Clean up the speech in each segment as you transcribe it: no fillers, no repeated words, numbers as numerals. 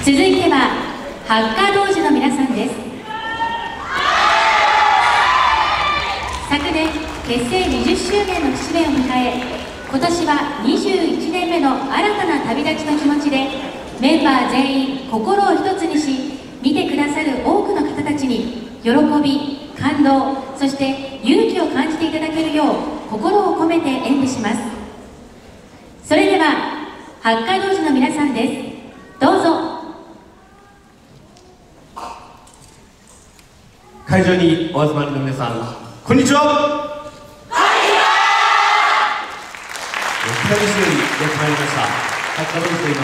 続いてはハッカー童子の皆さんです。昨年結成20周年の節目を迎え、今年は21年目の新たな旅立ちの気持ちで、メンバー全員心を一つにし、見てくださる多くの方たちに喜び、感動、そして勇気を感じていただけるよう心を込めて演舞します。それではハッカー童子の皆さんです。どうぞ。 会場にお集まりの皆さん、こんにちは。北見市よりやってまいりましたハッカー童子と言います。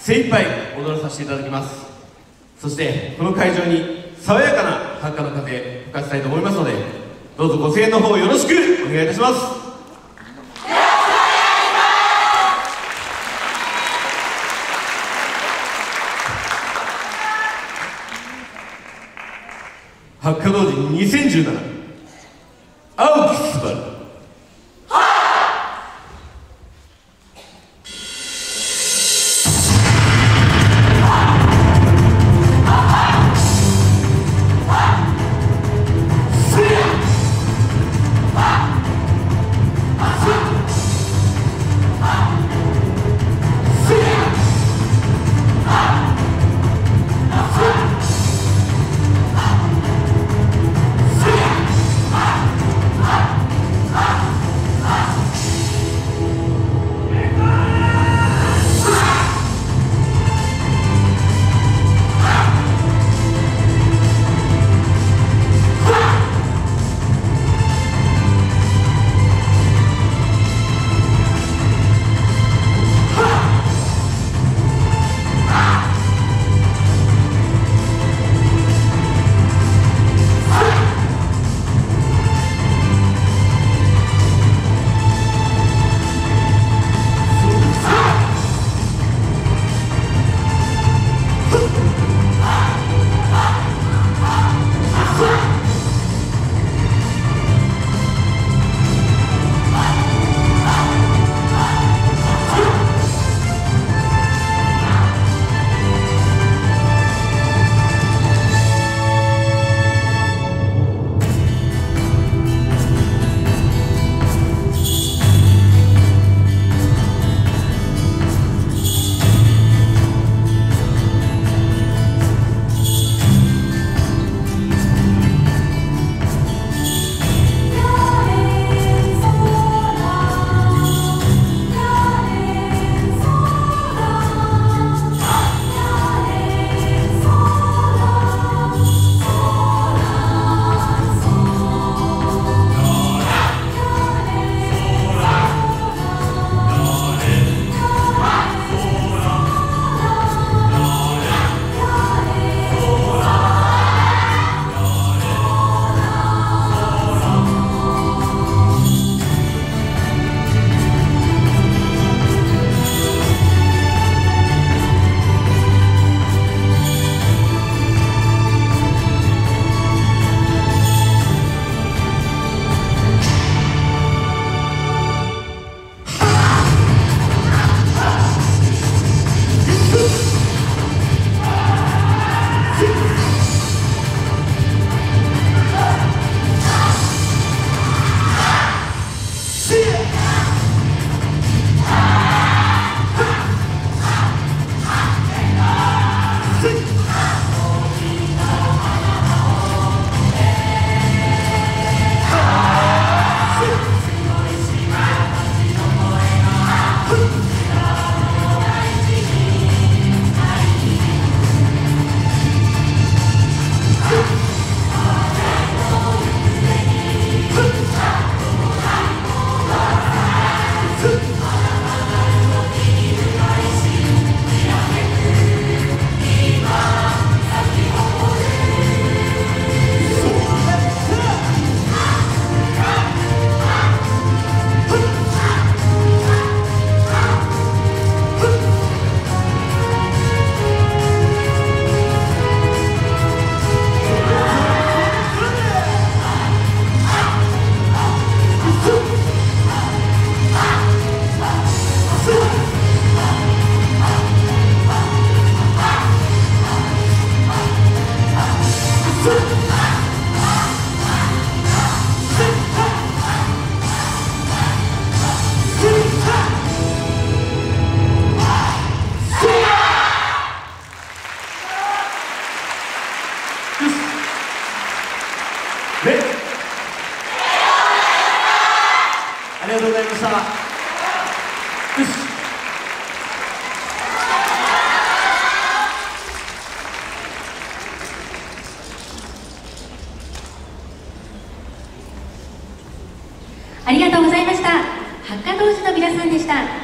精一杯踊らさせていただきます。そしてこの会場に爽やかなハッカの風吹かせたいと思いますので、どうぞご声援の方よろしくお願いいたします。ハッカ童子2017青きすばる。 ありがとうございました。よし。 ありがとうございました。ハッカ同士の皆さんでした。